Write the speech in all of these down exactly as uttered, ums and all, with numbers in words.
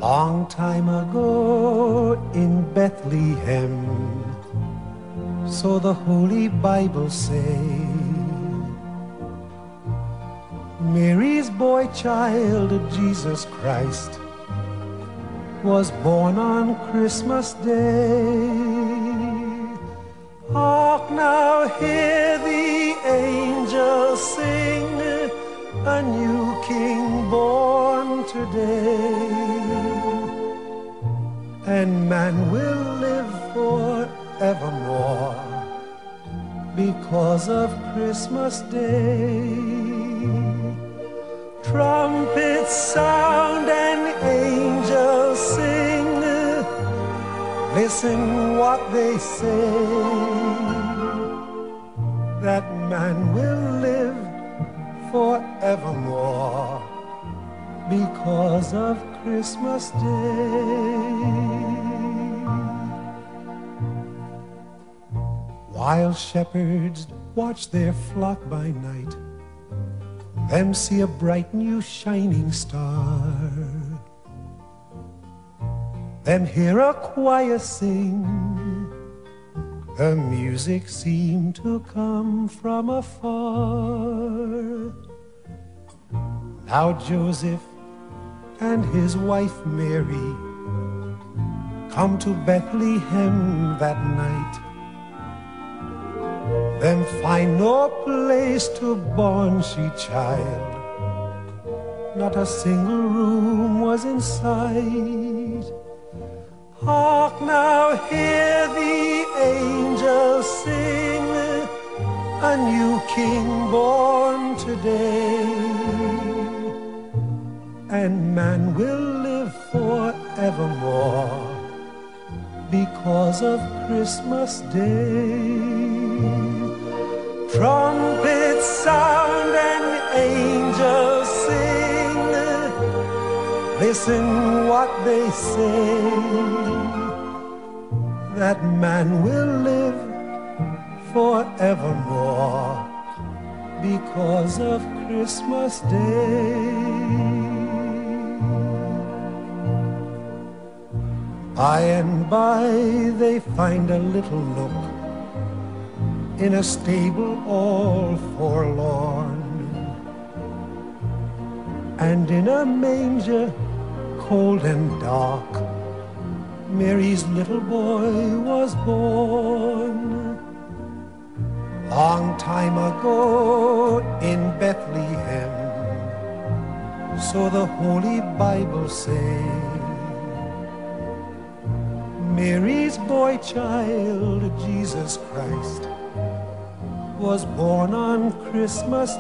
Long time ago in Bethlehem, so the Holy Bible say, Mary's boy child, Jesus Christ, was born on Christmas Day. Hark now, hear the angels sing, a new King born today. And man will live forevermore because of Christmas Day. Trumpets sound and angels sing, listen what they say, that man will live forevermore because of Christmas Day. While shepherds watch their flock by night, them see a bright new shining star, them hear a choir sing, the music seemed to come from afar. Now Joseph and his wife Mary come to Bethlehem that night. Them find no place to born she child, not a single room was in sight. Hark now, hear the angels sing, a new King born today. And man will live forevermore because of Christmas Day. Trumpets sound and angels sing, listen what they say, that man will live forevermore because of Christmas Day. By and by they find a little nook in a stable all forlorn, and in a manger cold and dark Mary's little boy was born. Long time ago in Bethlehem, so the Holy Bible say, Mary's boy child, Jesus Christ, was born on Christmas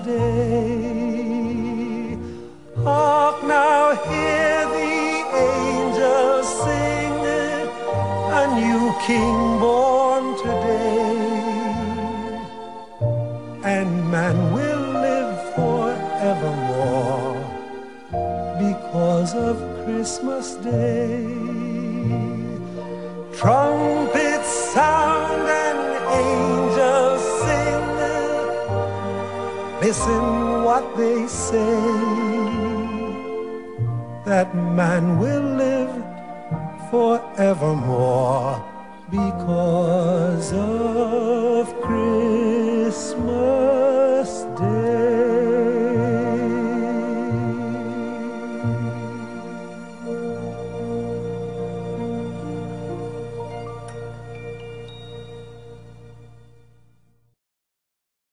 Day. Hark now, hear the angels sing, a new King born today. And man will live forevermore because of Christmas Day. Trumpets sound and angels sing, listen what they say, that man will live forevermore because of Christmas.